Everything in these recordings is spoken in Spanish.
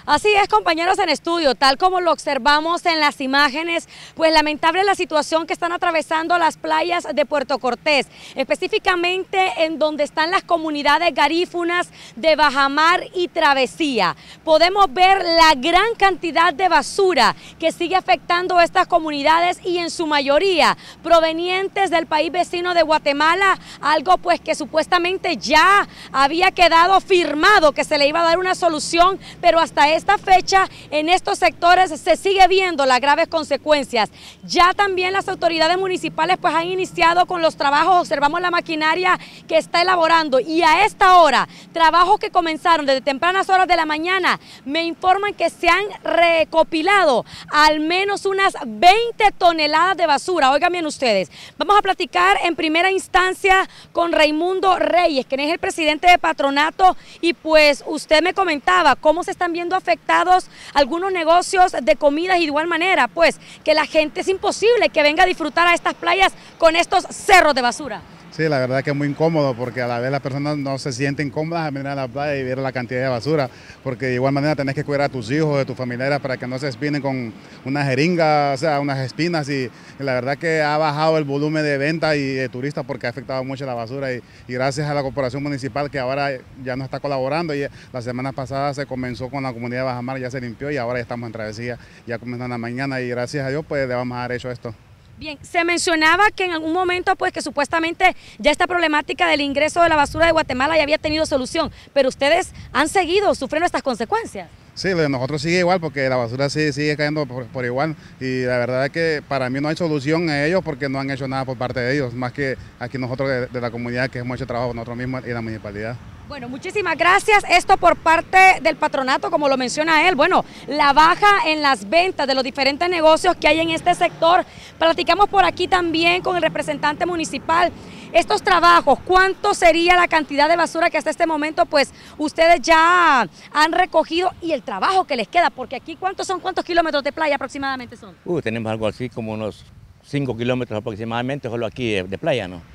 Así es, compañeros en estudio, tal como lo observamos en las imágenes, pues lamentable la situación que están atravesando las playas de Puerto Cortés, específicamente en donde están las comunidades garífunas de Bajamar y Travesía. Podemos ver la gran cantidad de basura que sigue afectando a estas comunidades y en su mayoría provenientes del país vecino de Guatemala, algo pues que supuestamente ya había quedado firmado que se le iba a dar una solución, pero hasta esta fecha en estos sectores se sigue viendo las graves consecuencias. Ya también las autoridades municipales pues han iniciado con los trabajos, observamos la maquinaria que está elaborando y a esta hora, trabajos que comenzaron desde tempranas horas de la mañana, me informan que se han recopilado al menos unas 20 toneladas de basura. Oigan bien ustedes, vamos a platicar en primera instancia con Raimundo Reyes, quien es el presidente de Patronato, y pues usted me comentaba cómo se están viendo afectados algunos negocios de comidas y de igual manera, pues que la gente es imposible que venga a disfrutar a estas playas con estos cerros de basura. Sí, la verdad que es muy incómodo porque a la vez las personas no se sienten cómodas al venir a la playa y ver la cantidad de basura, porque de igual manera tenés que cuidar a tus hijos, de tus familiares para que no se espinen con una jeringa, o sea, unas espinas y la verdad que ha bajado el volumen de venta y de turistas porque ha afectado mucho la basura y gracias a la corporación municipal que ahora ya nos está colaborando y la semana pasada se comenzó con la comunidad de Bajamar, ya se limpió y ahora ya estamos en Travesía, ya comenzando la mañana y gracias a Dios pues le vamos a dar hecho esto. Bien, se mencionaba que en algún momento pues que supuestamente ya esta problemática del ingreso de la basura de Guatemala ya había tenido solución, pero ustedes han seguido sufriendo estas consecuencias. Sí, lo de nosotros sigue igual porque la basura sigue cayendo por igual y la verdad es que para mí no hay solución a ellos porque no han hecho nada por parte de ellos, más que aquí nosotros de la comunidad que hemos hecho trabajo nosotros mismos y la municipalidad. Bueno, muchísimas gracias. Esto por parte del patronato, como lo menciona él. Bueno, la baja en las ventas de los diferentes negocios que hay en este sector. Platicamos por aquí también con el representante municipal. Estos trabajos, ¿cuánto sería la cantidad de basura que hasta este momento pues ustedes ya han recogido y el trabajo que les queda? Porque aquí, ¿cuántos kilómetros de playa aproximadamente son? Tenemos algo así como unos 5 kilómetros aproximadamente, solo aquí de playa, ¿no?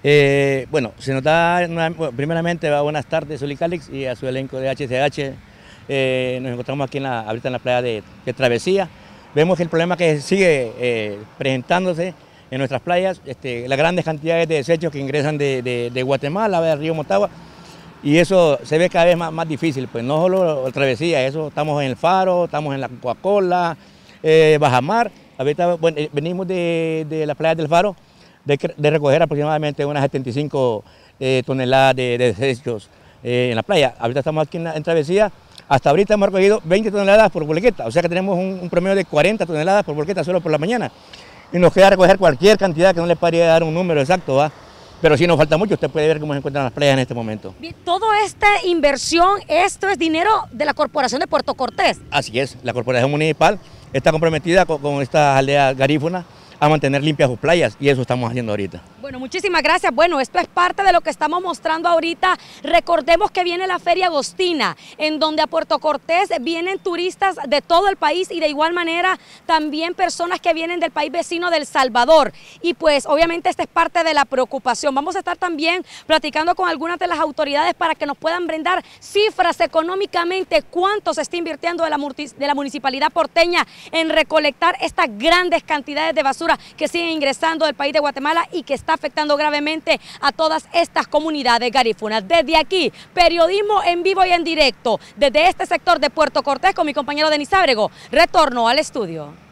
Bueno, se nos da, primeramente, buenas tardes, Zuli Calix y a su elenco de HCH. Nos encontramos aquí ahorita en la playa de Travesía. Vemos el problema que sigue presentándose en nuestras playas, las grandes cantidades de desechos que ingresan de Guatemala, del río Motagua, y eso se ve cada vez más difícil, pues no solo Travesía, eso estamos en el Faro, estamos en la Coca-Cola, Bajamar. Ahorita bueno, venimos de la playa del Faro de recoger aproximadamente unas 75 toneladas de desechos en la playa. Ahorita estamos aquí en Travesía, hasta ahorita hemos recogido 20 toneladas por bolqueta, o sea que tenemos un promedio de 40 toneladas por bolqueta solo por la mañana. Y nos queda recoger cualquier cantidad que no le podría dar un número exacto, ¿va? Pero sí nos falta mucho, usted puede ver cómo se encuentran las playas en este momento. Bien, toda esta inversión, esto es dinero de la Corporación de Puerto Cortés. Así es, la Corporación Municipal está comprometida con estas aldeas garífunas a mantener limpias sus playas y eso estamos haciendo ahorita. Bueno, muchísimas gracias. Bueno, esto es parte de lo que estamos mostrando ahorita. Recordemos que viene la Feria Agostina, en donde a Puerto Cortés vienen turistas de todo el país y de igual manera también personas que vienen del país vecino de El Salvador. Y pues obviamente esta es parte de la preocupación. Vamos a estar también platicando con algunas de las autoridades para que nos puedan brindar cifras económicamente, cuánto se está invirtiendo de la municipalidad porteña en recolectar estas grandes cantidades de basura que siguen ingresando del país de Guatemala y que está afectando gravemente a todas estas comunidades garífunas. Desde aquí, periodismo en vivo y en directo, desde este sector de Puerto Cortés con mi compañero Denis Ábrego, retorno al estudio.